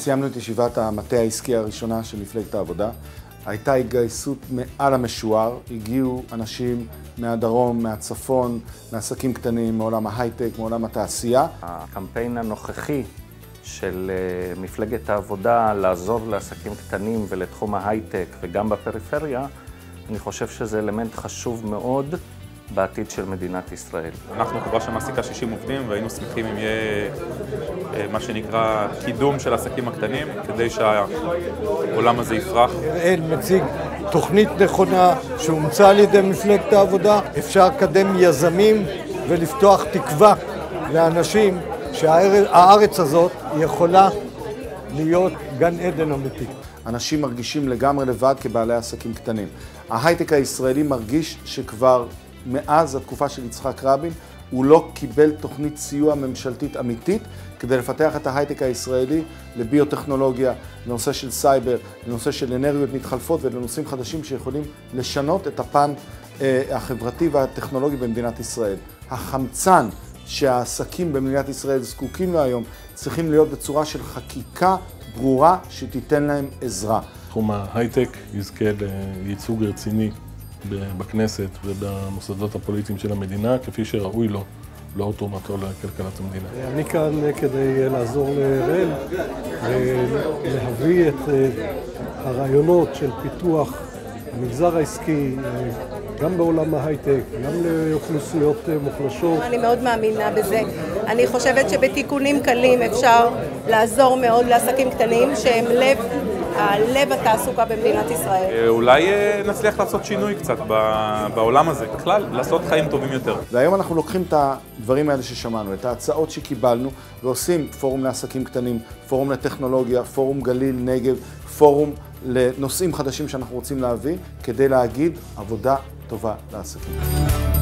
סיימנו את ישיבת המטה העסקי הראשונה של מפלגת העבודה. הייתה התגייסות מעל המשוער, הגיעו אנשים מהדרום, מהצפון, מעסקים קטנים, מעולם ההייטק, מעולם התעשייה. הקמפיין הנוכחי של מפלגת העבודה לעזור לעסקים קטנים ולתחום ההייטק וגם בפריפריה, אני חושב שזה אלמנט חשוב מאוד בעתיד של מדינת ישראל. אנחנו חברה שמעסיקה 60 עובדים והיינו שמחים אם יהיה מה שנקרא קידום של העסקים הקטנים כדי שהעולם הזה יפרח. אראל מציג תוכנית נכונה שהומצאה על ידי מפלגת העבודה. אפשר לקדם יזמים ולפתוח תקווה לאנשים שהארץ הזאת יכולה להיות גן עדן אמיתי. אנשים מרגישים לגמרי לבד כבעלי עסקים קטנים. ההייטק הישראלי מרגיש שכבר מאז התקופה של יצחק רבין הוא לא קיבל תוכנית סיוע ממשלתית אמיתית כדי לפתח את ההייטק הישראלי לביוטכנולוגיה, לנושא של סייבר, לנושא של אנרגיות מתחלפות ולנושאים חדשים שיכולים לשנות את הפן החברתי והטכנולוגי במדינת ישראל. החמצן שהעסקים במדינת ישראל זקוקים לו היום צריכים להיות בצורה של חקיקה ברורה שתיתן להם עזרה. תחום ההייטק יזכה לייצוג רציני בכנסת ובמוסדות הפוליטיים של המדינה, כפי שראוי לו, לאור תרומתו לכלכלת המדינה. אני כאן כדי לעזור לאראל ולהביא את הרעיונות של פיתוח המגזר העסקי, גם בעולם ההייטק, גם לאוכלוסיות מוחלשות. אני מאוד מאמינה בזה. אני חושבת שבתיקונים קלים אפשר לעזור מאוד לעסקים קטנים שהם לב התעסוקה במדינת ישראל. אולי נצליח לעשות שינוי קצת בעולם הזה, בכלל, לעשות חיים טובים יותר. והיום אנחנו לוקחים את הדברים האלה ששמענו, את ההצעות שקיבלנו, ועושים פורום לעסקים קטנים, פורום לטכנולוגיה, פורום גליל, נגב, פורום לנושאים חדשים שאנחנו רוצים להביא, כדי להגיד עבודה טובה לעסקים.